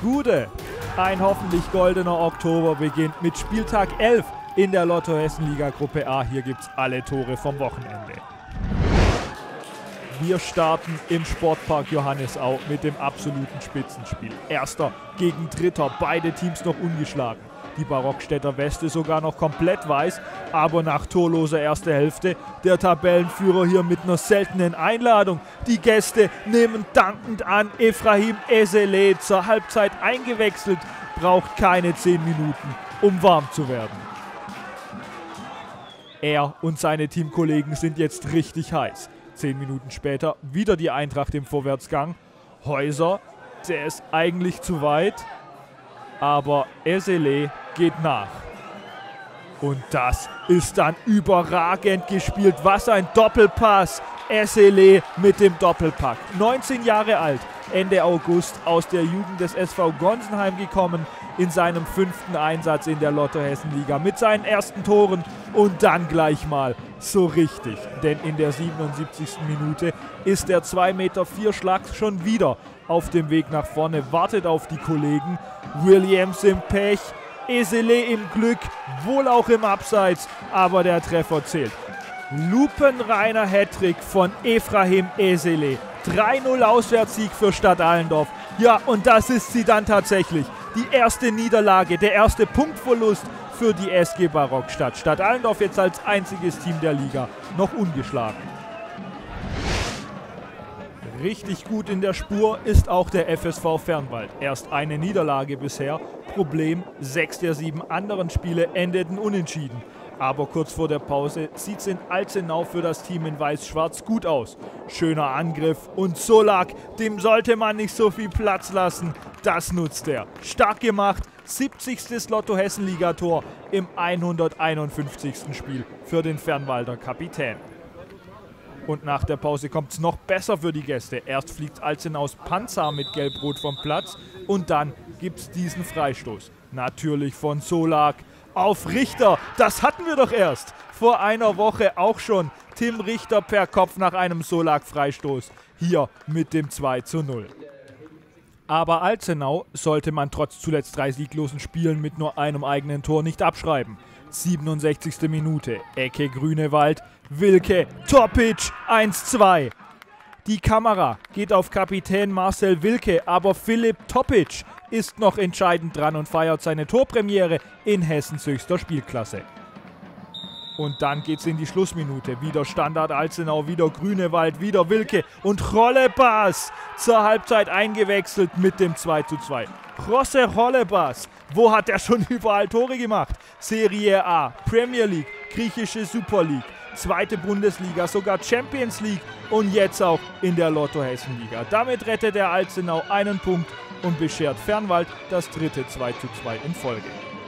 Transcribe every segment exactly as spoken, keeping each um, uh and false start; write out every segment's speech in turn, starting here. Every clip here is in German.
Gude. Ein hoffentlich goldener Oktober beginnt mit Spieltag elf in der Lotto-Hessen-Liga Gruppe A. Hier gibt's alle Tore vom Wochenende. Wir starten im Sportpark Johannisau mit dem absoluten Spitzenspiel. Erster gegen Dritter, beide Teams noch ungeschlagen. Die Barockstädter Weste sogar noch komplett weiß, aber nach torloser erster Hälfte der Tabellenführer hier mit einer seltenen Einladung. Die Gäste nehmen dankend an, Efraim Ezeleh zur Halbzeit eingewechselt, braucht keine zehn Minuten, um warm zu werden. Er und seine Teamkollegen sind jetzt richtig heiß. Zehn Minuten später wieder die Eintracht im Vorwärtsgang. Häuser, der ist eigentlich zu weit, aber Ezeleh geht nach. Und das ist dann überragend gespielt. Was ein Doppelpass. Ezeleh mit dem Doppelpack. neunzehn Jahre alt, Ende August aus der Jugend des S V Gonsenheim gekommen, in seinem fünften Einsatz in der Lotto-Hessen-Liga mit seinen ersten Toren und dann gleich mal so richtig. Denn in der siebenundsiebzigsten Minute ist der zwei Meter vier Schlag schon wieder auf dem Weg nach vorne, wartet auf die Kollegen. Williams im Pech, Ezeleh im Glück, wohl auch im Abseits, aber der Treffer zählt. Lupenreiner Hattrick von Efraim Ezeleh. drei null Auswärtssieg für Stadt Allendorf. Ja, und das ist sie dann tatsächlich. Die erste Niederlage, der erste Punktverlust für die S G Barockstadt. Stadt Allendorf jetzt als einziges Team der Liga noch ungeschlagen. Richtig gut in der Spur ist auch der F S V Fernwald. Erst eine Niederlage bisher. Problem, sechs der sieben anderen Spiele endeten unentschieden. Aber kurz vor der Pause sieht es in Alzenau für das Team in Weiß-Schwarz gut aus. Schöner Angriff und Solak, dem sollte man nicht so viel Platz lassen. Das nutzt er. Stark gemacht, siebzigstes Lotto-Hessen-Liga-Tor im hunderteinundfünfzigsten Spiel für den Fernwalder Kapitän. Und nach der Pause kommt es noch besser für die Gäste. Erst fliegt Alzenaus Panzer mit Gelb-Rot vom Platz und dann gibt es diesen Freistoß. Natürlich von Solak auf Richter. Das hatten wir doch erst vor einer Woche auch schon. Tim Richter per Kopf nach einem Solak-Freistoß. Hier mit dem zwei zu null. Aber Alzenau sollte man trotz zuletzt drei sieglosen Spielen mit nur einem eigenen Tor nicht abschreiben. siebenundsechzigste Minute, Ecke Grünewald, Wilke, Topic, eins zu zwei. Die Kamera geht auf Kapitän Marcel Wilke, aber Philipp Topic ist noch entscheidend dran und feiert seine Torpremiere in Hessens höchster Spielklasse. Und dann geht's in die Schlussminute. Wieder Standard Alzenau, wieder Grünewald, wieder Wilke und Rollepass zur Halbzeit eingewechselt mit dem zwei zu zwei. José Rollepass, wo hat er schon überall Tore gemacht? Serie A, Premier League, griechische Super League, zweite Bundesliga, sogar Champions League und jetzt auch in der Lotto-Hessen-Liga. Damit rettet der Alzenau einen Punkt und beschert Fernwald das dritte zwei zu zwei in Folge.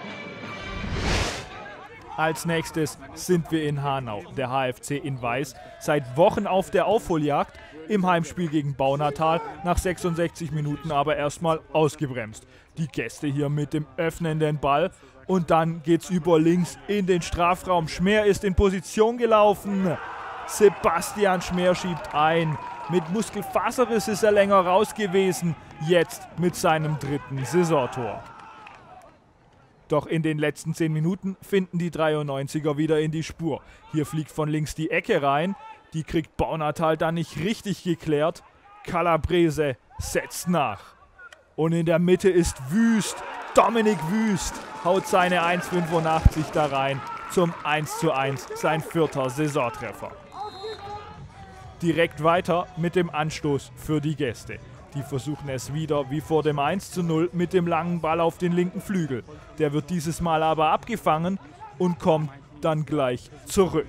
Als nächstes sind wir in Hanau. Der H F C in Weiß seit Wochen auf der Aufholjagd, im Heimspiel gegen Baunatal, nach sechsundsechzig Minuten aber erstmal ausgebremst. Die Gäste hier mit dem öffnenden Ball und dann geht's über links in den Strafraum. Schmer ist in Position gelaufen. Sebastian Schmer schiebt ein. Mit Muskelfaserriss ist er länger raus gewesen. Jetzt mit seinem dritten Saisontor. Doch in den letzten zehn Minuten finden die dreiundneunziger wieder in die Spur. Hier fliegt von links die Ecke rein. Die kriegt Baunatal dann nicht richtig geklärt. Calabrese setzt nach. Und in der Mitte ist Wüst. Dominik Wüst haut seine eins Komma fünfundachtzig da rein zum eins zu eins, sein vierter Saisontreffer. Direkt weiter mit dem Anstoß für die Gäste. Die versuchen es wieder wie vor dem eins zu null mit dem langen Ball auf den linken Flügel. Der wird dieses Mal aber abgefangen und kommt dann gleich zurück.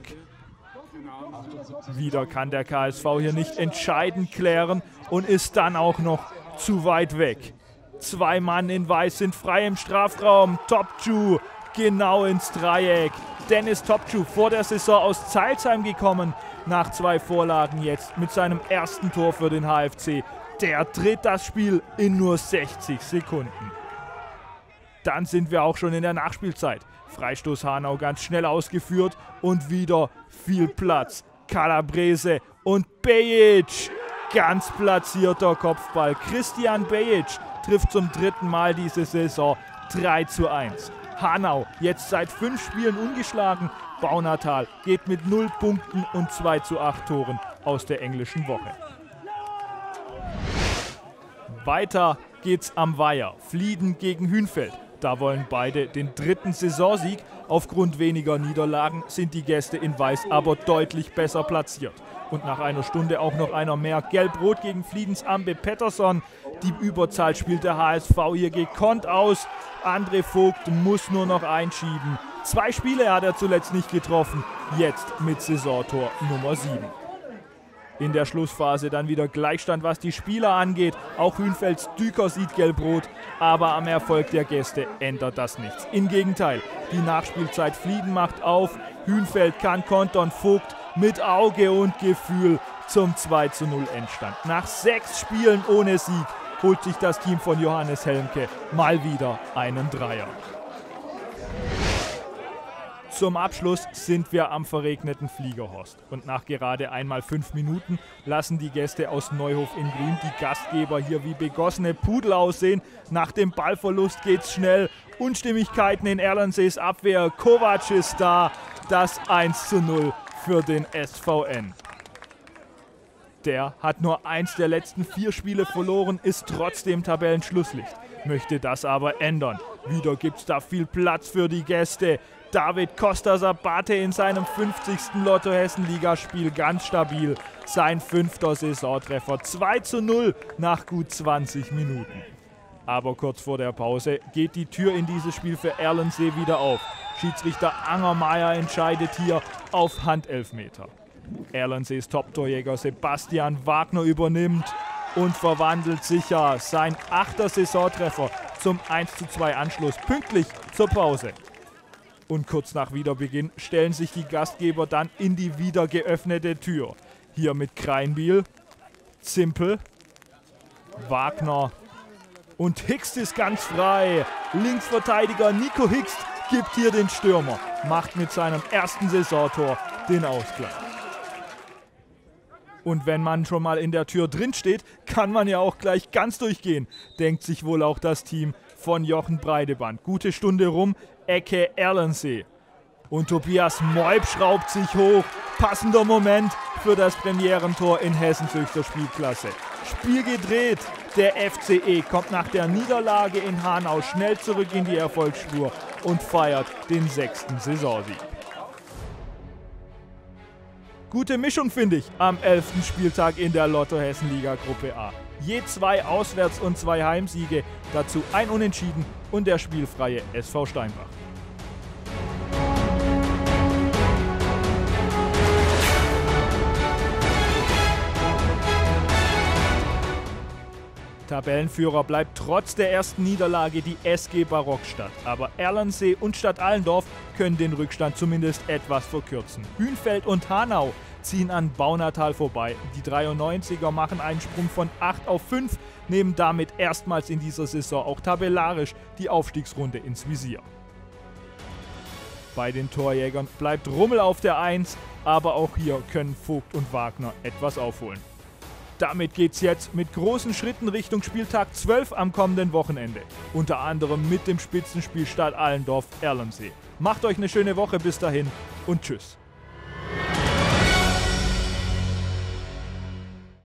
Wieder kann der K S V hier nicht entscheidend klären und ist dann auch noch zu weit weg. Zwei Mann in Weiß sind frei im Strafraum. Topçu genau ins Dreieck. Dennis Topçu, vor der Saison aus Zeilsheim gekommen, nach zwei Vorlagen jetzt mit seinem ersten Tor für den H F C. Der dreht das Spiel in nur sechzig Sekunden. Dann sind wir auch schon in der Nachspielzeit. Freistoß Hanau ganz schnell ausgeführt und wieder viel Platz. Calabrese und Bejic. Ganz platzierter Kopfball. Christian Bejic trifft zum dritten Mal diese Saison drei zu eins. Hanau, jetzt seit fünf Spielen ungeschlagen. Baunatal geht mit null Punkten und zwei zu acht Toren aus der englischen Woche. Weiter geht's am Weiher. Flieden gegen Hünfeld. Da wollen beide den dritten Saisonsieg. Aufgrund weniger Niederlagen sind die Gäste in Weiß aber deutlich besser platziert. Und nach einer Stunde auch noch einer mehr. Gelb-Rot gegen Fliedens Ambe Pettersson. Die Überzahl spielt der H S V hier gekonnt aus. André Vogt muss nur noch einschieben. Zwei Spiele hat er zuletzt nicht getroffen. Jetzt mit Saisontor Nummer sieben. In der Schlussphase dann wieder Gleichstand, was die Spieler angeht. Auch Hünfelds Düker sieht Gelb-Rot, aber am Erfolg der Gäste ändert das nichts. Im Gegenteil, die Nachspielzeit Flieden macht auf. Hünfeld kann kontern, Vogt mit Auge und Gefühl zum zwei zu null Endstand. Nach sechs Spielen ohne Sieg holt sich das Team von Johannes Helmke mal wieder einen Dreier. Zum Abschluss sind wir am verregneten Fliegerhorst. Und nach gerade einmal fünf Minuten lassen die Gäste aus Neuhof in Grün die Gastgeber hier wie begossene Pudel aussehen. Nach dem Ballverlust geht's schnell. Unstimmigkeiten in Erlensees Abwehr. Kovac ist da. Das eins zu null für den S V N. Der hat nur eins der letzten vier Spiele verloren, ist trotzdem Tabellenschlusslicht. Möchte das aber ändern. Wieder gibt's da viel Platz für die Gäste. David Costa-Sabate in seinem fünfzigsten Lotto-Hessen-Ligaspiel ganz stabil. Sein fünfter Saisontreffer. zwei zu null nach gut zwanzig Minuten. Aber kurz vor der Pause geht die Tür in dieses Spiel für Erlensee wieder auf. Schiedsrichter Angermeier entscheidet hier auf Handelfmeter. Erlensees Top-Torjäger Sebastian Wagner übernimmt und verwandelt sicher sein achter Saisontreffer zum eins zu zwei Anschluss pünktlich zur Pause. Und kurz nach Wiederbeginn stellen sich die Gastgeber dann in die wieder geöffnete Tür. Hier mit Kreinbiel, Zimpel, Wagner und Hickst ist ganz frei. Linksverteidiger Nico Hickst gibt hier den Stürmer, macht mit seinem ersten Saisontor den Ausgleich. Und wenn man schon mal in der Tür drin steht, kann man ja auch gleich ganz durchgehen, denkt sich wohl auch das Team von Jochen Breideband. Gute Stunde rum, Ecke Erlensee. Und Tobias Moib schraubt sich hoch. Passender Moment für das Premierentor in Hessens höchster Spielklasse. Spiel gedreht. Der F C E kommt nach der Niederlage in Hanau schnell zurück in die Erfolgsspur und feiert den sechsten Saisonsieg. Gute Mischung finde ich am elften Spieltag in der Lotto-Hessen-Liga Gruppe A. Je zwei Auswärts- und zwei Heimsiege, dazu ein Unentschieden und der spielfreie S V Steinbach. Tabellenführer bleibt trotz der ersten Niederlage die S G Barockstadt. Aber Erlensee und Stadt Allendorf können den Rückstand zumindest etwas verkürzen. Hünfeld und Hanau ziehen an Baunatal vorbei. Die dreiundneunziger machen einen Sprung von acht auf fünf, nehmen damit erstmals in dieser Saison auch tabellarisch die Aufstiegsrunde ins Visier. Bei den Torjägern bleibt Rummel auf der eins, aber auch hier können Vogt und Wagner etwas aufholen. Damit geht's jetzt mit großen Schritten Richtung Spieltag zwölf am kommenden Wochenende. Unter anderem mit dem Spitzenspiel Stadt Allendorf Erlensee. Macht euch eine schöne Woche bis dahin und tschüss.